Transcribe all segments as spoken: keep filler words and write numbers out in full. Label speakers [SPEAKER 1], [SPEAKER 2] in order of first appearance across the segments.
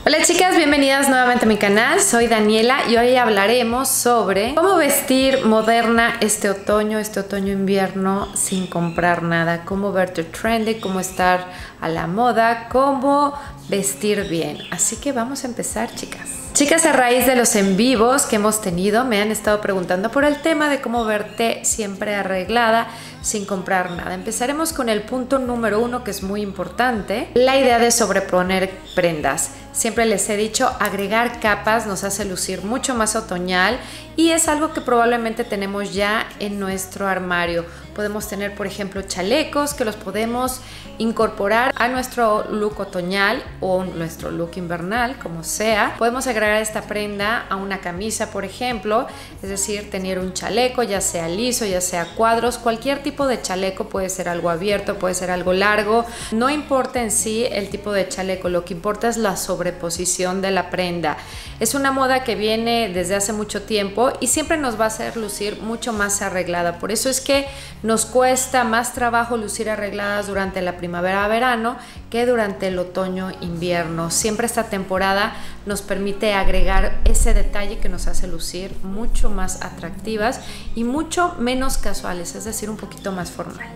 [SPEAKER 1] Hola chicas, bienvenidas nuevamente a mi canal, soy Daniela y hoy hablaremos sobre cómo vestir moderna este otoño, este otoño-invierno sin comprar nada, cómo verte trendy, cómo estar a la moda, cómo vestir bien. Así que vamos a empezar, chicas. Chicas, a raíz de los en vivos que hemos tenido, me han estado preguntando por el tema de cómo verte siempre arreglada sin comprar nada. Empezaremos con el punto número uno, que es muy importante, la idea de sobreponer prendas. Siempre les he dicho, agregar capas nos hace lucir mucho más otoñal y es algo que probablemente tenemos ya en nuestro armario. Podemos tener, por ejemplo, chalecos que los podemos incorporar a nuestro look otoñal o nuestro look invernal, como sea. Podemos agregar esta prenda a una camisa, por ejemplo, es decir, tener un chaleco, ya sea liso, ya sea cuadros, cualquier tipo de chaleco, puede ser algo abierto, puede ser algo largo, no importa en sí el tipo de chaleco, lo que importa es la sobreposición de la prenda. Es una moda que viene desde hace mucho tiempo y siempre nos va a hacer lucir mucho más arreglada. Por eso es que nos cuesta más trabajo lucir arregladas durante la primavera-verano que durante el otoño-invierno. Siempre esta temporada nos permite agregar ese detalle que nos hace lucir mucho más atractivas y mucho menos casuales, es decir, un poquito más formal.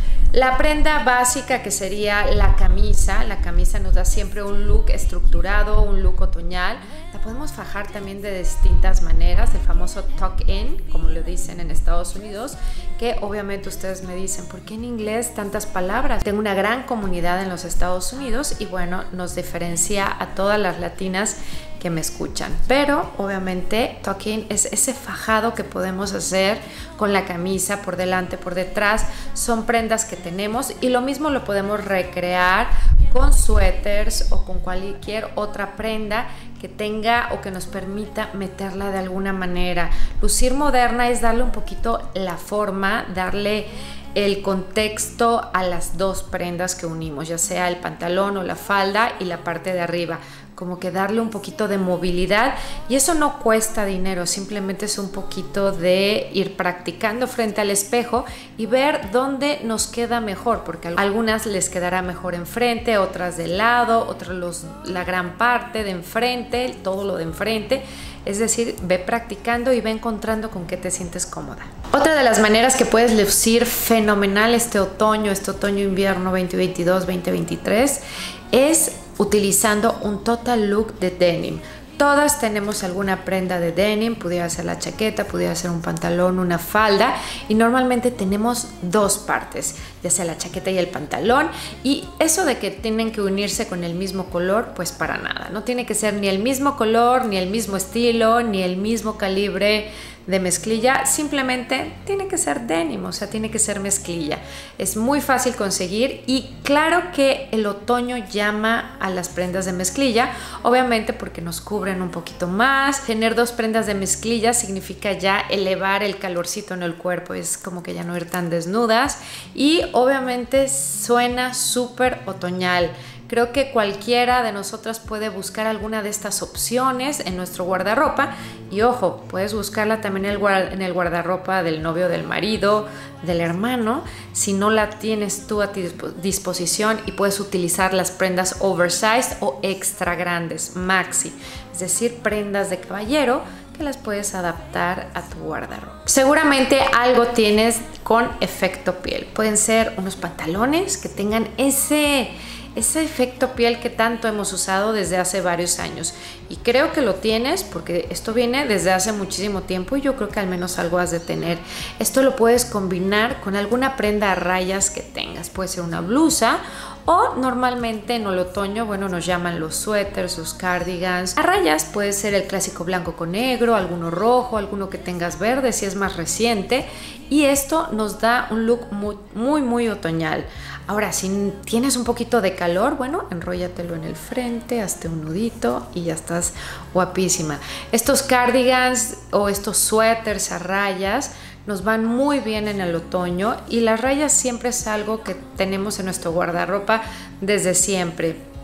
[SPEAKER 1] La prenda básica, que sería la camisa, la camisa nos da siempre un look estructurado, un look otoñal. La podemos fajar también de distintas maneras, el famoso tuck-in, como lo dicen en Estados Unidos, que obviamente ustedes me dicen, ¿por qué en inglés tantas palabras? Tengo una gran comunidad en los Estados Unidos y bueno, nos diferencia a todas las latinas que me escuchan, pero obviamente tuck-in es ese fajado que podemos hacer con la camisa por delante, por detrás. Son prendas que tenemos y lo mismo lo podemos recrear con suéteres o con cualquier otra prenda que tenga o que nos permita meterla de alguna manera. Lucir moderna es darle un poquito la forma, darle el contexto a las dos prendas que unimos, ya sea el pantalón o la falda y la parte de arriba, como que darle un poquito de movilidad, y eso no cuesta dinero, simplemente es un poquito de ir practicando frente al espejo y ver dónde nos queda mejor, porque a algunas les quedará mejor enfrente, otras de lado, otras los, la gran parte de enfrente, todo lo de enfrente. Es decir, ve practicando y ve encontrando con qué te sientes cómoda. Otra de las maneras que puedes lucir fenomenal este otoño, este otoño-invierno veinte veintidós veinte veintitrés es utilizando un total look de denim. Todas tenemos alguna prenda de denim, pudiera ser la chaqueta, pudiera ser un pantalón, una falda, y normalmente tenemos dos partes, ya sea la chaqueta y el pantalón, y eso de que tienen que unirse con el mismo color, pues para nada. No tiene que ser ni el mismo color, ni el mismo estilo, ni el mismo calibre de mezclilla, simplemente tiene que ser denim, o sea, tiene que ser mezclilla. Es muy fácil conseguir y claro que el otoño llama a las prendas de mezclilla, obviamente porque nos cubren un poquito más. Tener dos prendas de mezclilla significa ya elevar el calorcito en el cuerpo, es como que ya no ir tan desnudas y obviamente suena súper otoñal. Creo que cualquiera de nosotras puede buscar alguna de estas opciones en nuestro guardarropa y ojo, puedes buscarla también en el, guard en el guardarropa del novio, del marido, del hermano, si no la tienes tú a tu disposición, y puedes utilizar las prendas oversized o extra grandes, maxi, es decir, prendas de caballero que las puedes adaptar a tu guardarropa. Seguramente algo tienes con efecto piel, pueden ser unos pantalones que tengan ese... ese efecto piel que tanto hemos usado desde hace varios años, y creo que lo tienes porque esto viene desde hace muchísimo tiempo y yo creo que al menos algo has de tener. Esto lo puedes combinar con alguna prenda a rayas que tengas, puede ser una blusa o normalmente en el otoño, bueno, nos llaman los suéteres, los cardigans. A rayas puede ser el clásico blanco con negro, alguno rojo, alguno que tengas verde si es más reciente, y esto nos da un look muy, muy, muy otoñal. Ahora, si tienes un poquito de calor, bueno, enróllatelo en el frente, hazte un nudito y ya estás guapísima. Estos cardigans o estos suéteres a rayas nos van muy bien en el otoño y las rayas siempre es algo que tenemos en nuestro guardarropa desde siempre.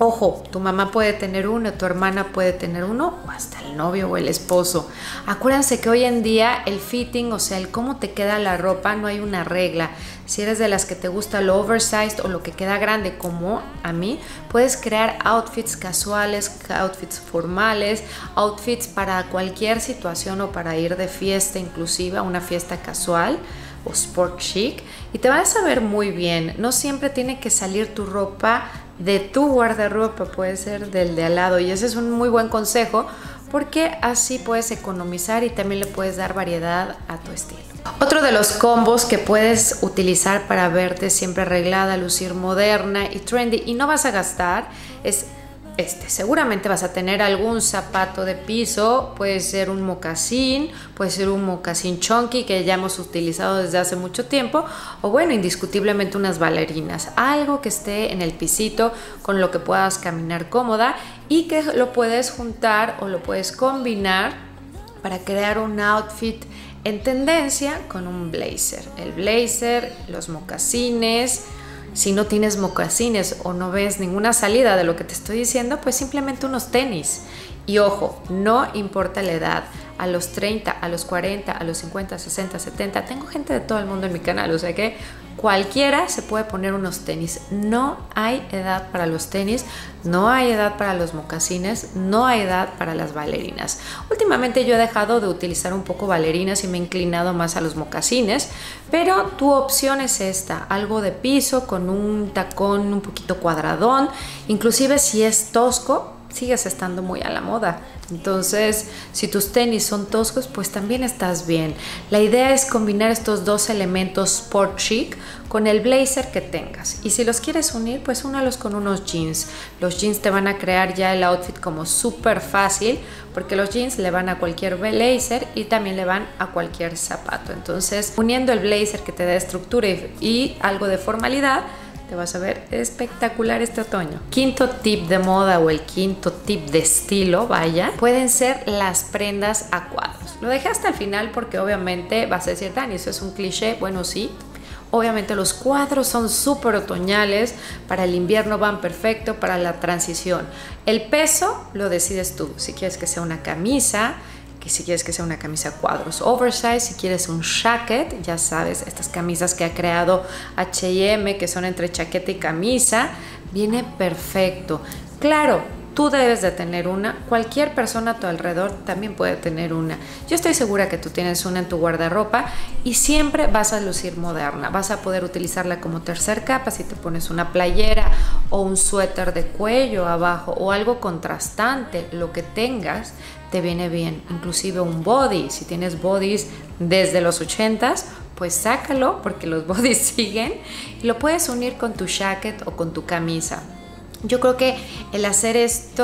[SPEAKER 1] Ojo, tu mamá puede tener uno, tu hermana puede tener uno, o hasta el novio o el esposo. Acuérdense que hoy en día el fitting, o sea, el cómo te queda la ropa, no hay una regla. Si eres de las que te gusta lo oversized o lo que queda grande, como a mí, puedes crear outfits casuales, outfits formales, outfits para cualquier situación o para ir de fiesta, inclusive a una fiesta casual o sport chic, y te vas a ver muy bien. No siempre tiene que salir tu ropa de tu guardarropa, puede ser del de al lado, y ese es un muy buen consejo porque así puedes economizar y también le puedes dar variedad a tu estilo. Otro de los combos que puedes utilizar para verte siempre arreglada, lucir moderna y trendy y no vas a gastar es este. Seguramente vas a tener algún zapato de piso, puede ser un mocasín, puede ser un mocasín chunky que ya hemos utilizado desde hace mucho tiempo, o bueno, indiscutiblemente unas bailarinas, algo que esté en el pisito con lo que puedas caminar cómoda y que lo puedes juntar o lo puedes combinar para crear un outfit en tendencia con un blazer. El blazer, los mocasines. Si no tienes mocasines o no ves ninguna salida de lo que te estoy diciendo, pues simplemente unos tenis. Y ojo, no importa la edad, a los treinta, a los cuarenta, a los cincuenta, sesenta, setenta, tengo gente de todo el mundo en mi canal, o sea que cualquiera se puede poner unos tenis. No hay edad para los tenis, no hay edad para los mocasines, no hay edad para las bailarinas. Últimamente yo he dejado de utilizar un poco bailarinas y me he inclinado más a los mocasines, pero tu opción es esta, algo de piso con un tacón un poquito cuadradón, inclusive si es tosco, sigues estando muy a la moda. Entonces, si tus tenis son toscos, pues también estás bien. La idea es combinar estos dos elementos sport chic con el blazer que tengas. Y si los quieres unir, pues únalos con unos jeans. Los jeans te van a crear ya el outfit como súper fácil, porque los jeans le van a cualquier blazer y también le van a cualquier zapato. Entonces, uniendo el blazer que te da estructura y, y algo de formalidad, te vas a ver espectacular este otoño. Quinto tip de moda o el quinto tip de estilo, vaya, pueden ser las prendas a cuadros. Lo dejé hasta el final porque obviamente vas a decir, Dani, eso es un cliché. Bueno, sí. Obviamente los cuadros son súper otoñales, para el invierno van perfecto, para la transición. El peso lo decides tú, si quieres que sea una camisa, que si quieres que sea una camisa cuadros oversize, si quieres un jacket, ya sabes, estas camisas que ha creado H y M, que son entre chaqueta y camisa, viene perfecto. Claro, tú debes de tener una, cualquier persona a tu alrededor también puede tener una. Yo estoy segura que tú tienes una en tu guardarropa y siempre vas a lucir moderna. Vas a poder utilizarla como tercer capa si te pones una playera o un suéter de cuello abajo o algo contrastante, lo que tengas te viene bien. Inclusive un body, si tienes bodies desde los ochentas, pues sácalo porque los bodies siguen y lo puedes unir con tu jacket o con tu camisa. Yo creo que el hacer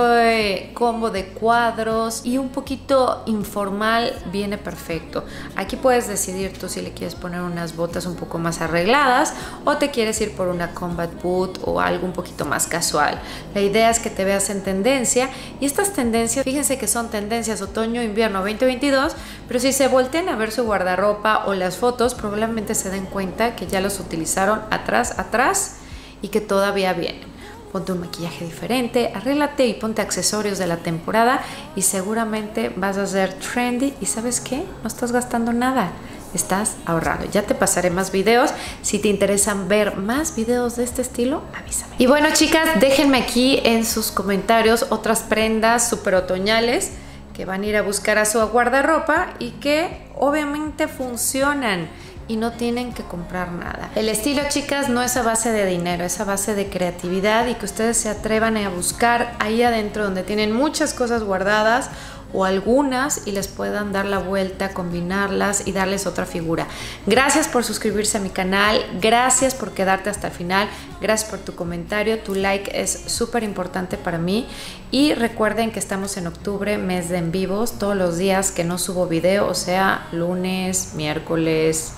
[SPEAKER 1] este combo de cuadros y un poquito informal viene perfecto. Aquí puedes decidir tú si le quieres poner unas botas un poco más arregladas o te quieres ir por una combat boot o algo un poquito más casual. La idea es que te veas en tendencia y estas tendencias, fíjense que son tendencias otoño-invierno veinte veintidós, pero si se voltean a ver su guardarropa o las fotos, probablemente se den cuenta que ya los utilizaron atrás, atrás y que todavía vienen. Ponte un maquillaje diferente, arréglate y ponte accesorios de la temporada y seguramente vas a ser trendy y ¿sabes qué? No estás gastando nada, estás ahorrando. Ya te pasaré más videos. Si te interesan ver más videos de este estilo, avísame. Y bueno, chicas, déjenme aquí en sus comentarios otras prendas súper otoñales que van a ir a buscar a su guardarropa y que obviamente funcionan y no tienen que comprar nada. El estilo, chicas, no es a base de dinero, es a base de creatividad y que ustedes se atrevan a buscar ahí adentro donde tienen muchas cosas guardadas o algunas y les puedan dar la vuelta, combinarlas y darles otra figura. Gracias por suscribirse a mi canal, gracias por quedarte hasta el final, gracias por tu comentario, tu like es súper importante para mí y recuerden que estamos en octubre, mes de en vivos, todos los días que no subo video, o sea, lunes, miércoles,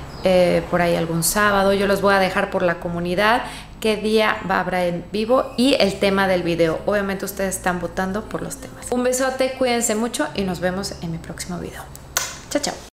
[SPEAKER 1] Eh, por ahí algún sábado. Yo los voy a dejar por la comunidad qué día va a haber en vivo y el tema del video. Obviamente ustedes están votando por los temas. Un besote, cuídense mucho y nos vemos en mi próximo video. Chao, chao.